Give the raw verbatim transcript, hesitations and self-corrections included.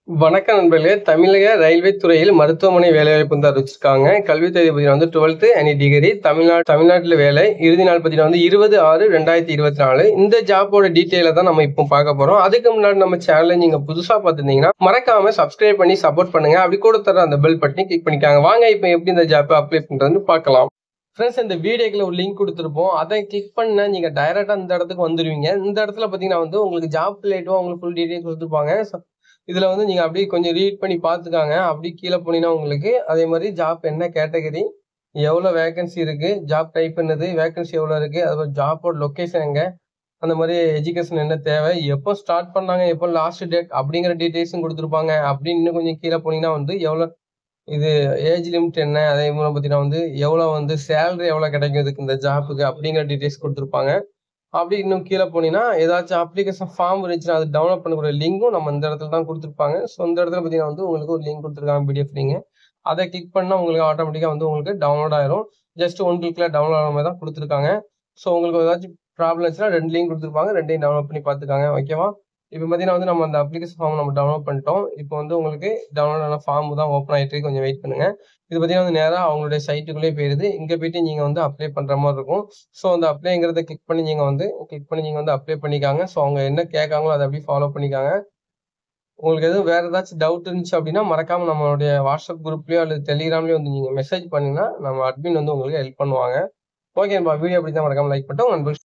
வணக்கம் நண்பர்களே. தமிழக ரயில்வே துறையில் மருத்துவமனை வேலைவாய்ப்பு வந்து அறிவிச்சிருக்காங்க. கல்வி தேதி பார்த்தீங்கன்னா வந்து டுவெல்த் எனி டிகிரி தமிழ்நாடு தமிழ்நாட்டில் வேலை. இறுதி நாள் பார்த்தீங்கன்னா வந்து இருபது ஆறு ரெண்டாயிரத்தி இருபத்தி நாலு. இந்த ஜாப்போட டீட்டெயிலை தான் நம்ம இப்போ பார்க்க போறோம். அதுக்கு முன்னாடி நம்ம சேனலை நீங்க புதுசா பார்த்துருந்தீங்கன்னா மறக்காம சப்ஸ்கிரைப் பண்ணி சப்போர்ட் பண்ணுங்க. அப்படி கூட தர அந்த பெல் பட்டனை கிளிக் பண்ணிக்காங்க. வாங்க இப்போ எப்படி இந்த ஜாப்பை அப்ளை பண்றதுன்னு பார்க்கலாம். ஃப்ரெண்ட்ஸ், இந்த வீடியோக்குள்ள ஒரு லிங்க் கொடுத்துருப்போம். அதை கிளிக் பண்ணா நீங்க டைரக்டா இந்த இடத்துக்கு வந்துருவீங்க. இந்த இடத்துல பார்த்தீங்கன்னா வந்து உங்களுக்கு ஜாப் ரிலேட்டிவா உங்களுக்கு ஃபுல் டீடைல்ஸ் கொடுத்துருப்பாங்க. இதுல வந்து நீங்க அப்படியே கொஞ்சம் ரீட் பண்ணி பார்த்துக்காங்க. அப்படி கீழே போனீங்கன்னா உங்களுக்கு அதே மாதிரி ஜாப் என்ன கேட்டகரி, எவ்வளோ வேகன்சி இருக்கு, ஜாப் டைப் என்னது, வேகன்சி எவ்வளோ இருக்கு, அது ஜாப்போட லொக்கேஷன் எங்க, அந்த மாதிரி எஜுகேஷன் என்ன தேவை, எப்போ ஸ்டார்ட் பண்ணாங்க, எப்போ லாஸ்ட் டேட் அப்படிங்கிற டீடைல்ஸும் கொடுத்துருப்பாங்க. அப்படி இன்னும் கொஞ்சம் கீழே போனீங்கன்னா வந்து எவ்வளோ இது ஏஜ் லிமிட் என்ன, அதே மாதிரி பார்த்தீங்கன்னா வந்து எவ்வளோ வந்து சேலரி எவ்வளோ கிடைக்கும் இதுக்கு இந்த ஜாப்புக்கு அப்படிங்கிற டீடைல்ஸ் கொடுத்துருப்பாங்க. அப்படி இன்னும் கீழே போனீங்கன்னா ஏதாச்சும் அப்ளிகேஷன் ஃபார்ம் இருந்துச்சுன்னா அது டவுன்லோட் பண்ணக்கூடிய லிங்கும் நம்ம இந்த இடத்துல தான் கொடுத்துருப்பாங்க. ஸோ இந்த இடத்துல பார்த்தீங்கன்னா வந்து உங்களுக்கு ஒரு லிங்க் கொடுத்துருக்காங்க பிடிஎஃப் லிங்க். அதை கிளிக் பண்ணால் உங்களுக்கு ஆட்டோமேட்டிக்காக வந்து உங்களுக்கு டவுன்லோட் ஆயிரும். ஜஸ்ட் ஒன் கிளிக்ல டவுன்லோட் ஆகிற மாதிரி தான் கொடுத்துருக்காங்க. ஸோ உங்களுக்கு ஏதாச்சும் ப்ராப்ளம் இருந்துச்சுன்னா ரெண்டு லிங்க் கொடுத்துருப்பாங்க, ரெண்டையும் டவுன்லோட் பண்ணி பார்த்துக்காங்க. ஓகேவா? இப்போ பார்த்தீங்கன்னா வந்து நம்ம அந்த அப்ளிகேஷன் ஃபார்ம் நம்ம டவுன்லோட் பண்ணிட்டோம். இப்போ வந்து உங்களுக்கு டவுன்லோட் ஆன ஃபார்ம் தான் ஓப்பன் ஆகிட்டு கொஞ்சம் வெயிட் பண்ணுங்க. இது பார்த்தீங்கன்னா வந்து நேராக அவங்களுடைய சைட்டுக்குள்ளேயே போயிடுது. இங்கே போயிட்டு நீங்கள் வந்து அப்ளை பண்ணுற மாதிரி இருக்கும். ஸோ அந்த அப்ளைங்கிறத கிளிக் பண்ணி நீங்கள் வந்து கிளிக் பண்ணி நீங்கள் வந்து அப்ளை பண்ணிக்காங்க. ஸோ அவங்க என்ன கேட்காங்களோ அதை அப்படியே ஃபாலோ பண்ணிக்காங்க. உங்களுக்கு எதுவும் வேறு ஏதாச்சும் டவுட் இருந்துச்சு அப்படின்னா மறக்காமல் நம்மளுடைய வாட்ஸ்அப் குரூப்லேயோ அல்லது டெலிகிராம்லேயோ வந்து நீங்கள் மெசேஜ் பண்ணிங்கன்னா நம்ம அட்மின் வந்து உங்களுக்கு ஹெல்ப் பண்ணுவாங்க. ஓகேப்பா, வீடியோ அப்படி தான் மறக்காமல் லைக் பண்ணிட்டு உங்கள் நண்பர்கள்